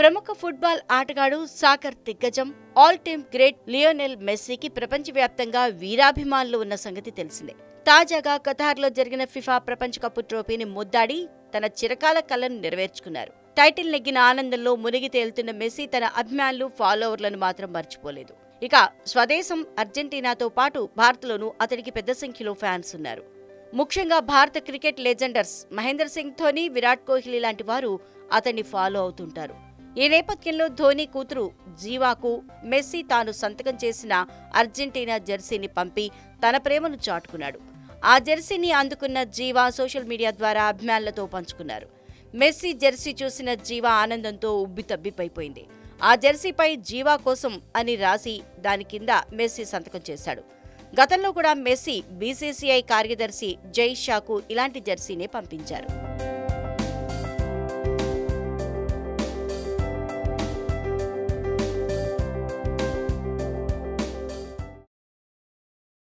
ప్రముఖ ఫుట్బాల్ ఆటగాడు సాకర్ దిగ్గజం ఆల్ టైమ్ గ్రేట్ లియోనెల్ మెస్సీకి ప్రపంచవ్యాప్తంగా వీరాభిమానులు ఉన్న సంగతి తెలిసిందే. తాజాగా ఖతార్లో జరిగిన ఫిఫా ప్రపంచ కప్ ట్రోఫీని ముద్దాడి తన చిరకాల కలను నెరవేర్చుకున్నారు. టైటిల్ నెగ్గిన ఆనందంలో మునిగి తేలుతున్న మెస్సీ తన అభిమానులు ఫాలోవర్లను మాత్రం మర్చిపోలేదు. ఇక స్వదేశం అర్జెంటీనాతో పాటు భారత్లోనూ అతడికి పెద్ద సంఖ్యలో ఫ్యాన్స్ ఉన్నారు. ముఖ్యంగా భారత క్రికెట్ లెజెండర్స్ మహేంద్ర సింగ్ ధోని, విరాట్ కోహ్లీ లాంటి వారు అతన్ని ఫాలో అవుతుంటారు. ఈ నేపథ్యంలో ధోని కూతురు జీవాకు మెస్సీ తాను సంతకం చేసిన అర్జెంటీనా జెర్సీని పంపి తన ప్రేమను చాటుకున్నాడు. ఆ జెర్సీని అందుకున్న జీవా సోషల్ మీడియా ద్వారా అభిమానులతో పంచుకున్నారు. మెస్సీ జెర్సీ చూసిన జీవా ఆనందంతో ఉబ్బితబ్బిబ్బైపోయింది. ఆ జెర్సీపై జీవా కోసం అని రాసి దాని కింద మెస్సీ సంతకం చేశాడు. గతంలో కూడా మెస్సీ బీసీసీఐ కార్యదర్శి జై షాకు ఇలాంటి జెర్సీనే పంపించారు.